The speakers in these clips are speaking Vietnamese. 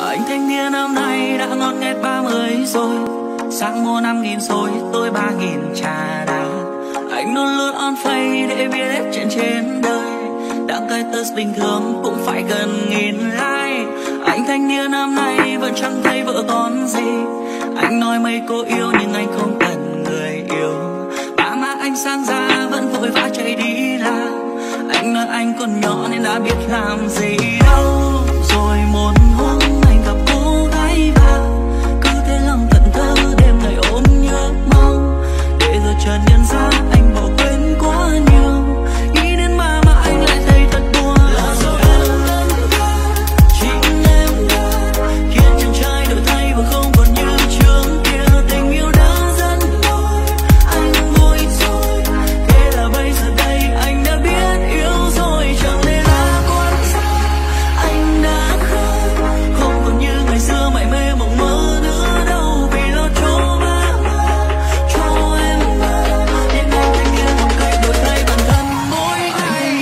Anh thanh niên năm nay đã ngót nghét 30 rồi, sáng mua 5.000 xôi tôi 3.000 trà đá. Anh luôn luôn on face để biết hết chuyện trên đời, đăng cái test bình thường cũng phải gần 1.000 like. Anh thanh niên năm nay vẫn chẳng thấy vợ con gì, anh nói mấy cô yêu nhưng anh không cần người yêu. Ba má anh sang ra vẫn vội vã chạy đi làm, anh nói anh còn nhỏ nên đã biết làm gì đâu. Rồi một hôm anh gặp cô gái và cứ thế lòng thẫn thơ đêm ngày ôm nhớ mong, để rồi chợt nhận ra anh bỏ quên quá nhiều. Nghĩ đến mà anh lại thấy thật buồn. Là do em lớn quá, chính em đã khiến chân trai đổi thay và không còn như trước kia. Tình yêu đã dẫn lối anh vui rồi, thế là bây giờ đây anh đã biết yêu rồi. Chẳng lẽ là quan sát anh đã khơi, không còn như ngày xưa mải mê mộng mơ nữa đâu. Vì lo cho ba cho em mà nên anh thanh niên một cách đổi thay bản thân mỗi ngày.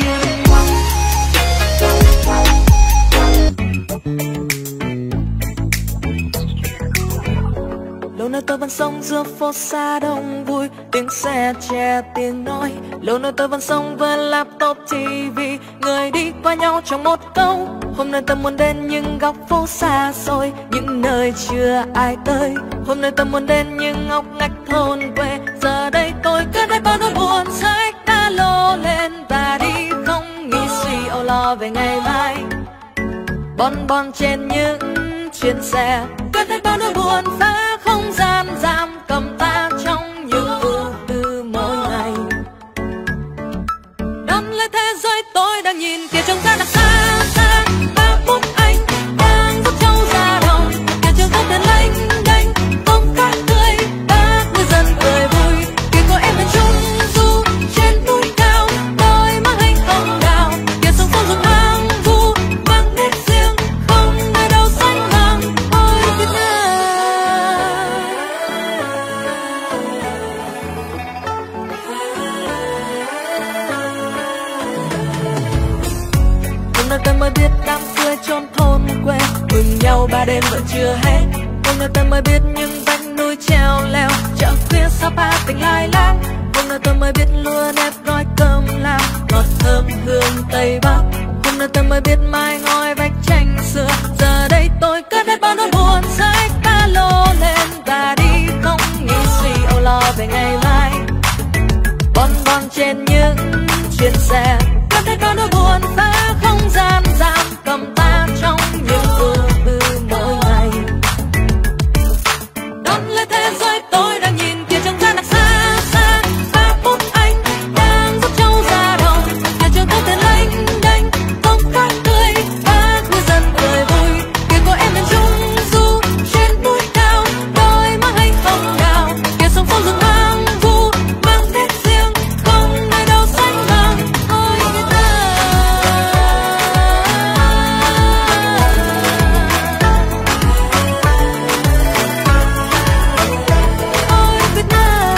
Lâu nay tôi vẫn sống giữa phố xa đông vui, tiếng xe che tiếng nói. Lâu nay tôi vẫn sống với laptop TV, người đi qua nhau trong một câu. Hôm nay tôi muốn đến những góc phố xa xôi, những nơi chưa ai tới. Hôm nay tôi muốn đến những ngóc ngách thôn quê. Giờ đây tôi cất hết bao nỗi buồn, xách ba lô lên và đi, không nghĩ suy âu lo về ngày mai. Bon bon trên những chuyến xe, cất hết bao nỗi buồn, phá không gian giam cầm ta trong những ưu tư mỗi ngày. Đón lấy thế giới tôi đang nhìn kia trông ra là xa xa. Ba bút anh đang dắt trâu ra đồng, kia trường tóc đèn lênh đênh, tôm cá tươi, bác ngư dân cười vui. Kia có em bên trung du trên núi cao, đôi má anh hồng đào. Kia sông sâu rừng hoang vu mang nét riêng, không nơi đâu sánh bằng ôi Việt Nam. Hôm nay tôi mới biết đám cưới chốn thôn quê, mừng nhau 3 đêm vẫn chưa hết. Hôm nay tôi mới biết những vách núi treo leo, chợ khuya Sapa tình lai láng. Hôm nay tôi mới biết lúa nếp gói cơm lam, ngọt thơm hương Tây Bắc. Hôm nay tôi mới biết mái ngói vách tranh xưa. Giờ đây tôi cất hết bao nỗi buồn, xách ba lô lên và đi, không nghĩ suy âu lo về ngày mai. Bon bon trên những chuyến xe, cất hết bao nỗi buồn, phá không gian giam cầm ta trong những ưu tư mỗi ngày. Đón lấy thế giới tôi đang nhìn kia trông ra là xa xa. Ba bút anh đang dắt trâu ra đồng, kia trường tóc đèn lênh đênh, tôm cá tươi, bác ngư dân cười vui. Kia có em bên trung du trên núi cao, đôi má anh hồng đào. Kia sông sâu rừng hoang vu mang nét riêng, không nơi đâu sánh bằng ôi Việt Nam. Ôi Việt Nam.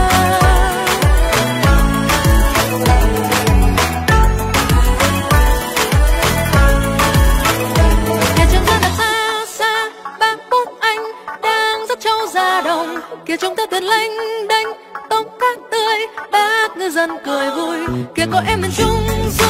Kia trông rất là xa xa, ba bút anh đang dắt trâu ra đồng. Kia trông tóc đèn lênh đênh, tôm cá tươi, bác ngư dân cười vui. Kia có em bên trung du